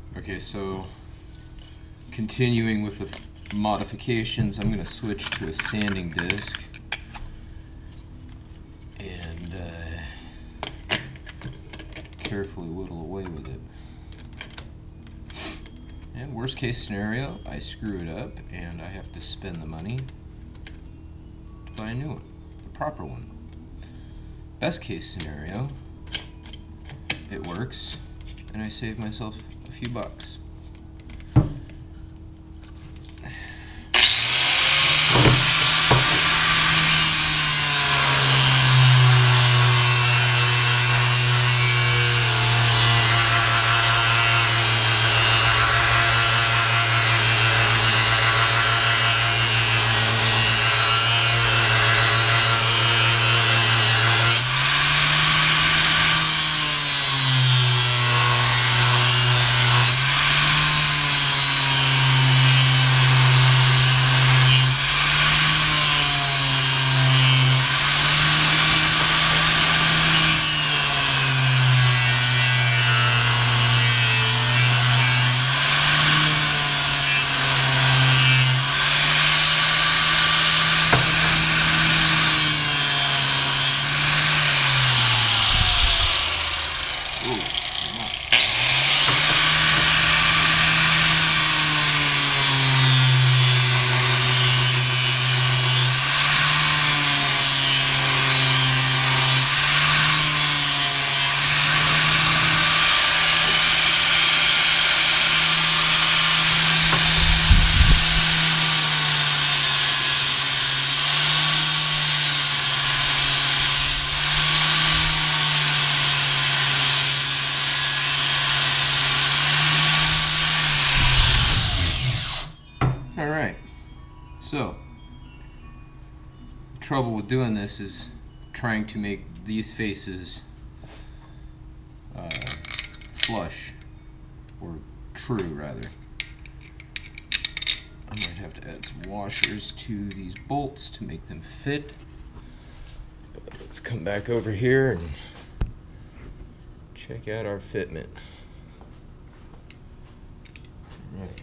Okay, so continuing with the modifications, I'm going to switch to a sanding disc and carefully whittle away with it. And worst case scenario, I screw it up and I have to spend the money to buy a new one, the proper one. Best case scenario, it works and I save myself a few bucks. Alright, so the trouble with doing this is trying to make these faces flush, or true rather. I might have to add some washers to these bolts to make them fit. But let's come back over here and check out our fitment. Right.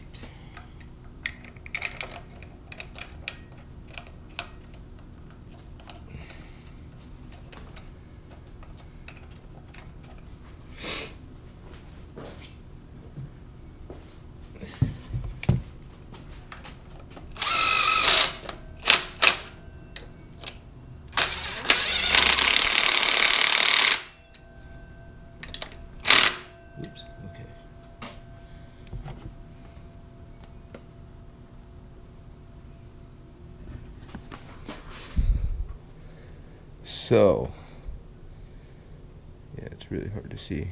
Oops, okay. So, yeah, it's really hard to see.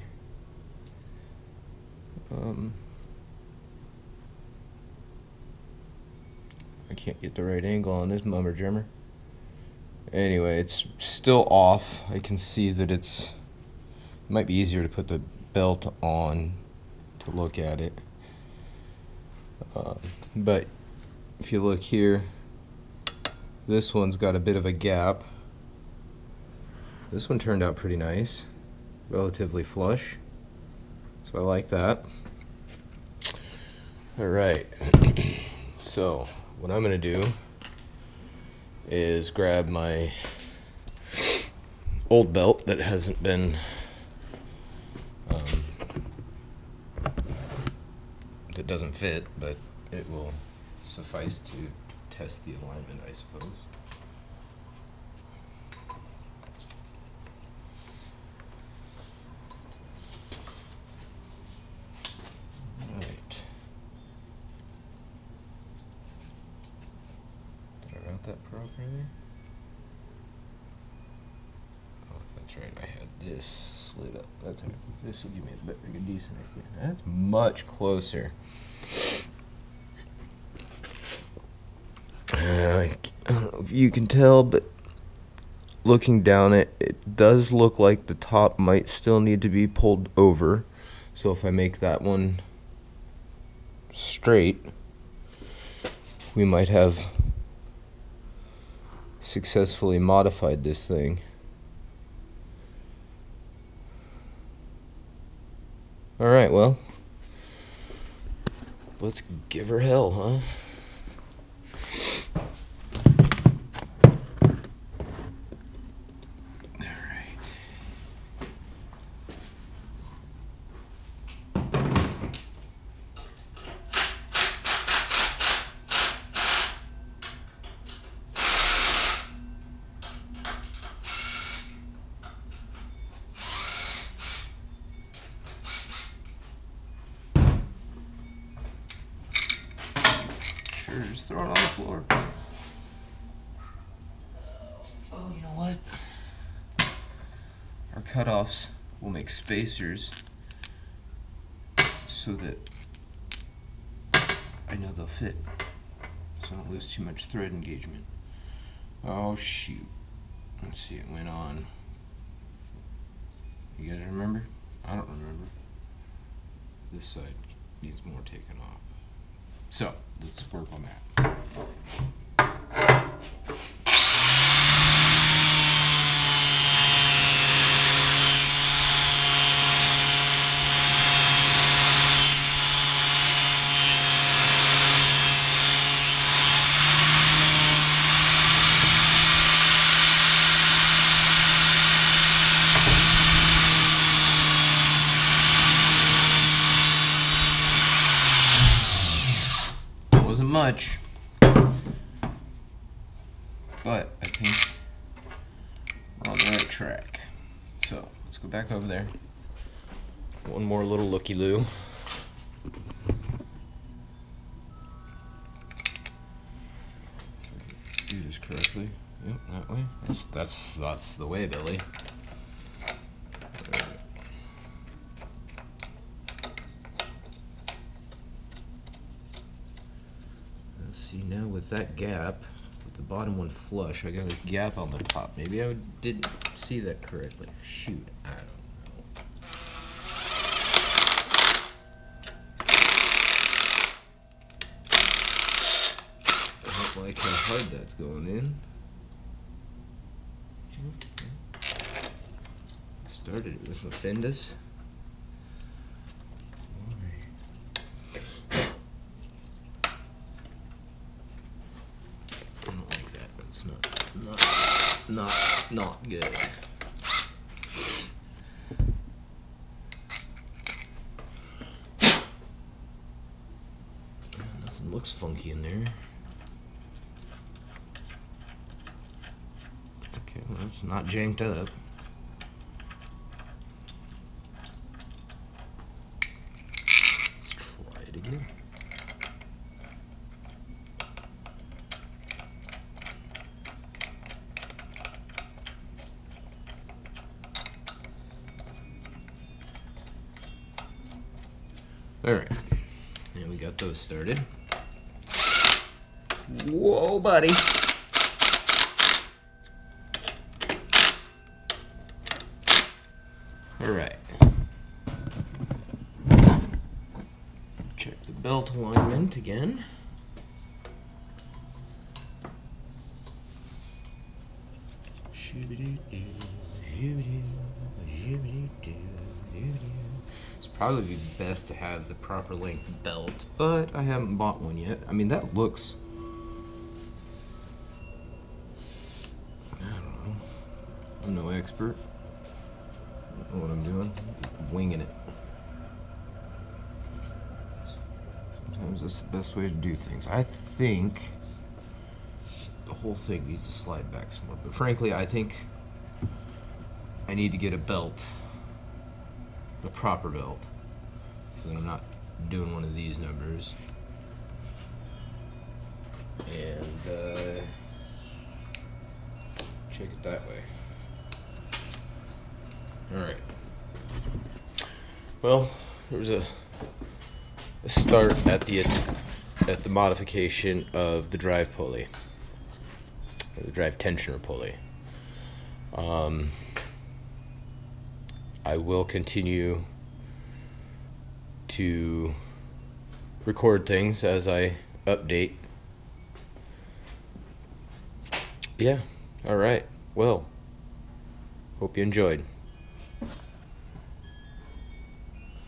I can't get the right angle on this mummer jimmer. Anyway, it's still off. I can see that it might be easier to put the belt on to look at it. But if you look here, this one's got a bit of a gap. This one turned out pretty nice, relatively flush, so I like that. Alright, so what I'm going to do is grab my old belt that hasn't been that doesn't fit, but it will suffice to test the alignment, I suppose. Right. Did I route that properly? Oh, that's right, I had this slid up. That's right. This will give me a decent idea. That's much closer. I don't know if you can tell, but looking down it, it does look like the top might still need to be pulled over. So if I make that one straight, we might have successfully modified this thing. Alright, well, let's give her hell, huh? Sure, just throw it on the floor. Oh, you know what? Our cutoffs will make spacers so that I know they'll fit, so I don't lose too much thread engagement. Oh shoot. Let's see, it went on. You guys remember? I don't remember. This side needs more taken off. So, let's work on that. Wasn't much, but I think we're on the right track. So let's go back over there. One more little looky-loo. Do this correctly. Yep, that way. That's the way, Billy. See, now with that gap, with the bottom one flush, I got a gap on the top. Maybe I didn't see that correctly. Shoot, I don't know. I don't like how hard that's going in. Started it with my fendus. Not good. Nothing looks funky in there. Okay, well, it's not janked up. Let's try it again. Alright, and we got those started. Whoa, buddy. Alright. Check the belt alignment again. It's probably best to have the proper length belt, but I haven't bought one yet. I mean, that looks... I don't know. I'm no expert. I don't know what I'm doing. Winging it. Sometimes that's the best way to do things. I think the whole thing needs to slide back some more, but frankly, I think I need to get a belt. A proper belt, so that I'm not doing one of these numbers. And check it that way. Alright. Well, there was a start at the modification of the drive pulley, or the drive tensioner pulley. I will continue to record things as I update. Yeah, alright. Well, hope you enjoyed.